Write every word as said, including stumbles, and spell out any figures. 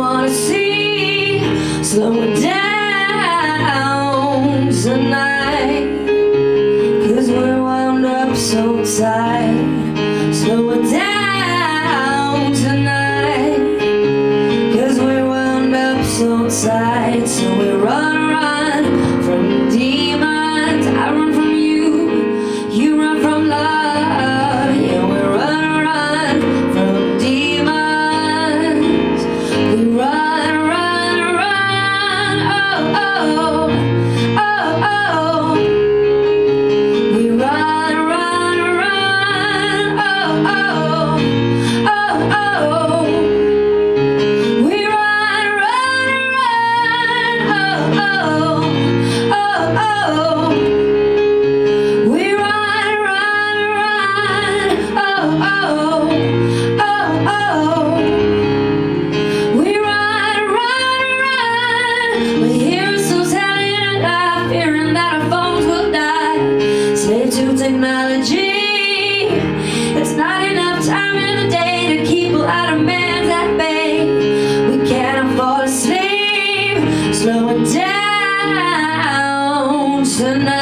wanna see. Slow it down tonight, 'cause we're wound up so tight. Slow it down tonight, 'cause we're wound up so tight. So we run, run from demons. I run from you, you run from love. Yeah, we run, run from demons. We run, run, run. Oh, oh, oh, oh. We run, run, run. Oh, oh, oh, oh. We run, run, run. Oh, oh, oh, oh. We run, run, run. Oh, oh, oh, oh. We run, run, run. We hear so telling and life, fearing that our phones will die. Slave to technology. It's not enough time in the day to keep our demands at bay. We can't fall asleep. Slow it down tonight.